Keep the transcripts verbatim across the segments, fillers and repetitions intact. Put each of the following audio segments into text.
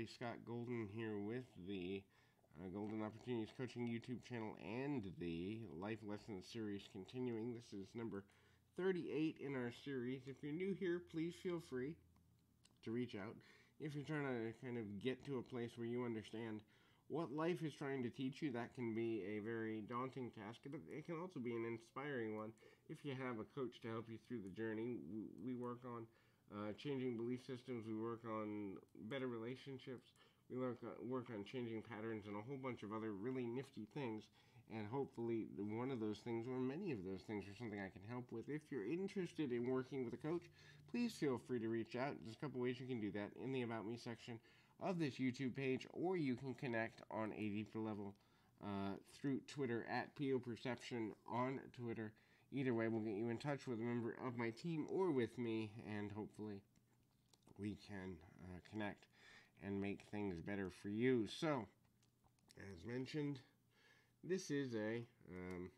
Scott Golden here with the uh, Golden Opportunities Coaching YouTube channel and the Life Lessons series continuing. This is number thirty-eight in our series. If you're new here, please feel free to reach out. If you're trying to kind of get to a place where you understand what life is trying to teach you, that can be a very daunting task. It can also be an inspiring one if you have a coach to help you through the journey. We work on uh, changing belief systems. We work on better relationships. We work on, work on changing patterns and a whole bunch of other really nifty things. And hopefully one of those things, or many of those things, are something I can help with. If you're interested in working with a coach, please feel free to reach out. There's a couple ways you can do that in the About Me section of this YouTube page, or you can connect on a deeper level uh, through Twitter at P O Perception on Twitter. Either way will get you in touch with a member of my team or with me, and hopefully we can uh, connect and make things better for you. So, as mentioned, this is a um,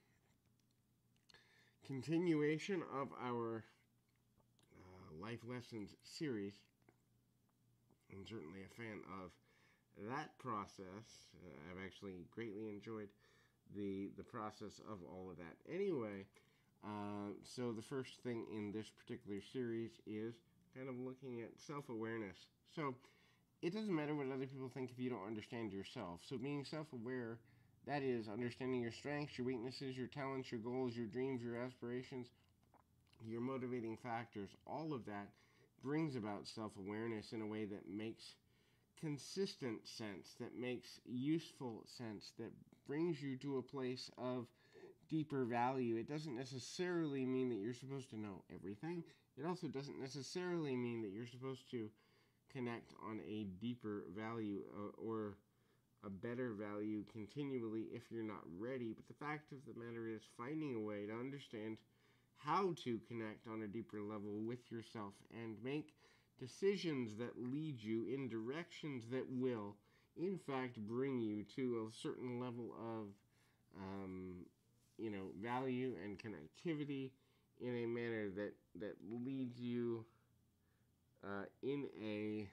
continuation of our uh, Life Lessons series. I'm certainly a fan of that process. Uh, I've actually greatly enjoyed the the process of all of that. Anyway, uh, so the first thing in this particular series is kind of looking at self-awareness. So it doesn't matter what other people think if you don't understand yourself. So being self-aware, that is understanding your strengths, your weaknesses, your talents, your goals, your dreams, your aspirations, your motivating factors, all of that brings about self-awareness in a way that makes consistent sense, that makes useful sense, that brings you to a place of deeper value. It doesn't necessarily mean that you're supposed to know everything. It also doesn't necessarily mean that you're supposed to connect on a deeper value uh, or a better value continually if you're not ready. But the fact of the matter is finding a way to understand how to connect on a deeper level with yourself and make decisions that lead you in directions that will, in fact, bring you to a certain level of, um, you know, value and connectivity in a manner that, that leads you uh, in a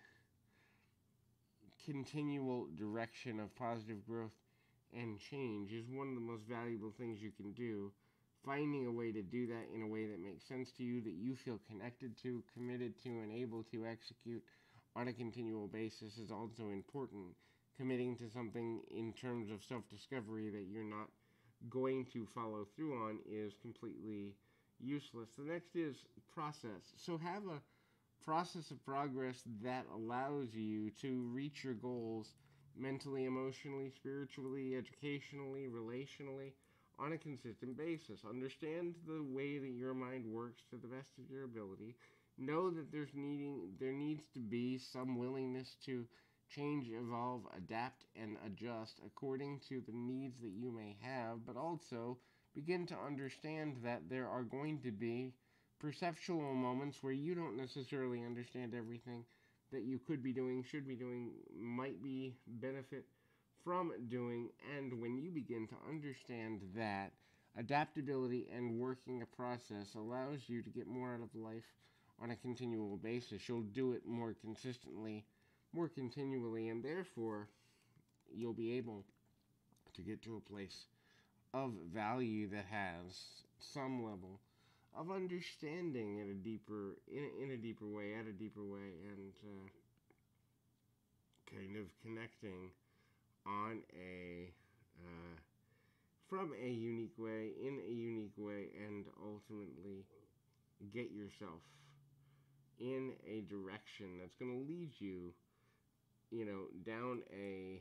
continual direction of positive growth and change is one of the most valuable things you can do. Finding a way to do that in a way that makes sense to you, that you feel connected to, committed to, and able to execute on a continual basis is also important. Committing to something in terms of self-discovery that you're not going to follow through on is completely useless. The next is process. So have a process of progress that allows you to reach your goals mentally, emotionally, spiritually, educationally, relationally, on a consistent basis. Understand the way that your mind works to the best of your ability. Know that there's needing there needs to be some willingness to change, evolve, adapt, and adjust according to the needs that you may have, but also begin to understand that there are going to be perceptual moments where you don't necessarily understand everything that you could be doing, should be doing, might be benefit from doing, and when you begin to understand that, adaptability and working a process allows you to get more out of life on a continual basis. You'll do it more consistently, more continually, and therefore you'll be able to get to a place of value that has some level of understanding in a deeper, in a, in a deeper way, at a deeper way, and uh, kind of connecting on a, uh, from a unique way, in a unique way, and ultimately get yourself in a direction that's going to lead you, you know, down a,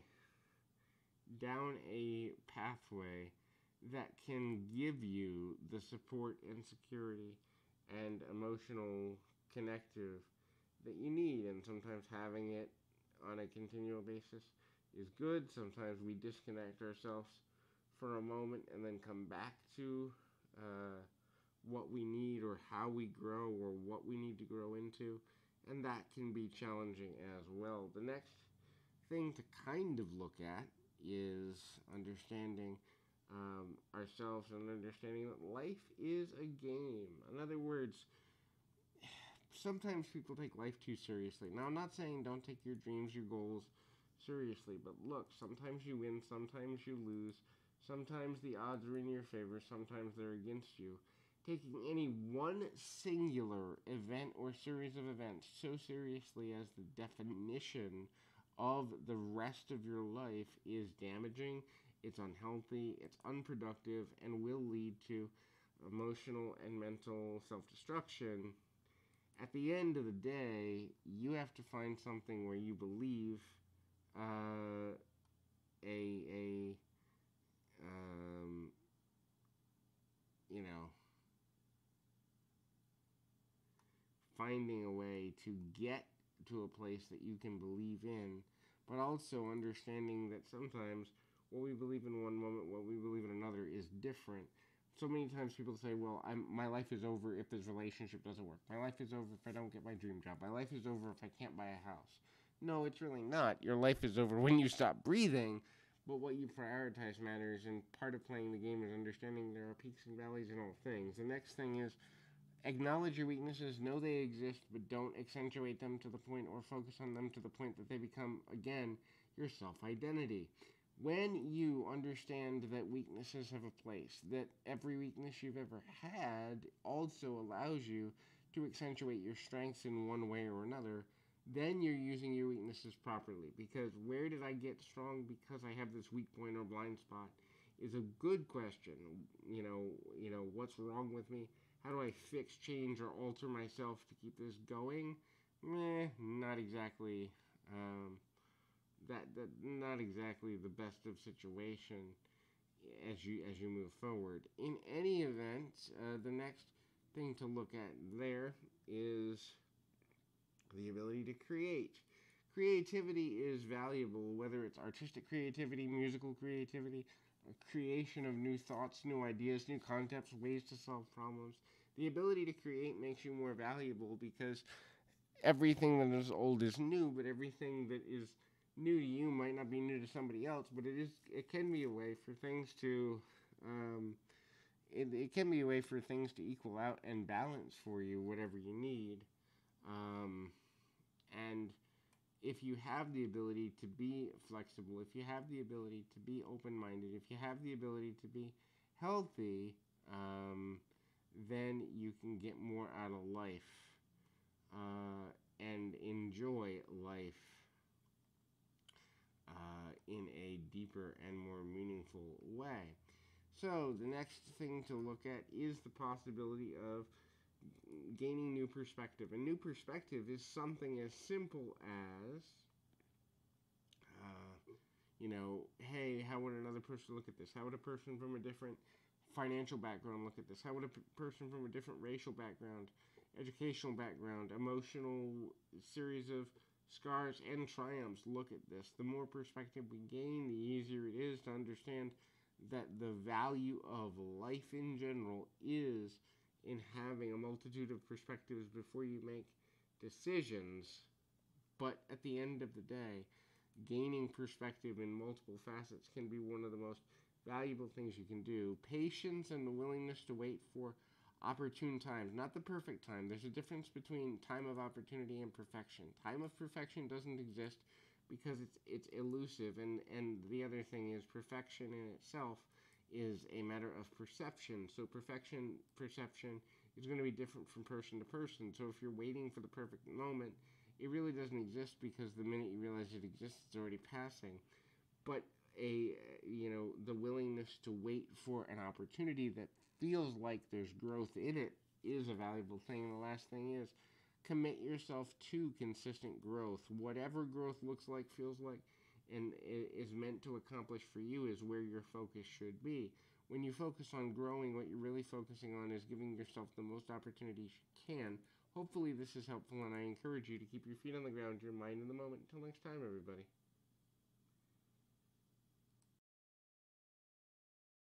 down a pathway that can give you the support and security and emotional connective that you need. And sometimes having it on a continual basis is good. Sometimes we disconnect ourselves for a moment and then come back to uh, what we need or how we grow or what we need to grow into, and that can be challenging as well. The next thing to kind of look at is understanding um, ourselves and understanding that life is a game. In other words, sometimes people take life too seriously. Now, I'm not saying don't take your dreams, your goals seriously, but look, sometimes you win, sometimes you lose, sometimes the odds are in your favor, sometimes they're against you. Taking any one singular event or series of events so seriously as the definition of the rest of your life is damaging, it's unhealthy, it's unproductive, and will lead to emotional and mental self-destruction. At the end of the day, you have to find something where you believe uh, a a um, you know, finding a way to get to a place that you can believe in, but also understanding that sometimes what we believe in one moment, what we believe in another is different. So many times people say, well, I'm, my life is over if this relationship doesn't work. My life is over if I don't get my dream job. My life is over if I can't buy a house. No, it's really not. Your life is over when you stop breathing, but what you prioritize matters, and part of playing the game is understanding there are peaks and valleys in all things. The next thing is acknowledge your weaknesses, know they exist, but don't accentuate them to the point or focus on them to the point that they become, again, your self-identity. When you understand that weaknesses have a place, that every weakness you've ever had also allows you to accentuate your strengths in one way or another, then you're using your weaknesses properly. Because where did I get strong because I have this weak point or blind spot is a good question. You know, you know, what's wrong with me? How do I fix, change, or alter myself to keep this going? Meh, not exactly. Um, that that not exactly the best of situation as you as you move forward. In any event, uh, the next thing to look at there is the ability to create. Creativity is valuable, whether it's artistic creativity, musical creativity, a creation of new thoughts, new ideas, new concepts, ways to solve problems. The ability to create makes you more valuable because everything that is old is new, but everything that is new to you might not be new to somebody else, but it is it can be a way for things to um, it, it can be a way for things to equal out and balance for you whatever you need. Um, and if you have the ability to be flexible, if you have the ability to be open-minded, if you have the ability to be healthy, um, then you can get more out of life uh, and enjoy life uh, in a deeper and more meaningful way. So the next thing to look at is the possibility of gaining new perspective. A new perspective is something as simple as, uh, you know, hey, how would another person look at this? How would a person from a different financial background look at this? How would a p- person from a different racial background, educational background, emotional series of scars and triumphs look at this? The more perspective we gain, the easier it is to understand that the value of life in general is in having a multitude of perspectives before you make decisions. But at the end of the day, gaining perspective in multiple facets can be one of the most valuable things you can do. Patience and the willingness to wait for opportune times, not the perfect time. There's a difference between time of opportunity and perfection. Time of perfection doesn't exist because it's it's elusive, and and the other thing is perfection in itself is a matter of perception. So perfection perception is going to be different from person to person. So if you're waiting for the perfect moment, it really doesn't exist, because the minute you realize it exists, it's already passing. But a you know the willingness to wait for an opportunity that feels like there's growth in it is a valuable thing. And the last thing is commit yourself to consistent growth. Whatever growth looks like, feels like, and is meant to accomplish for you is where your focus should be. When you focus on growing, what you're really focusing on is giving yourself the most opportunities you can. Hopefully this is helpful, and I encourage you to keep your feet on the ground, your mind in the moment. Until next time, everybody.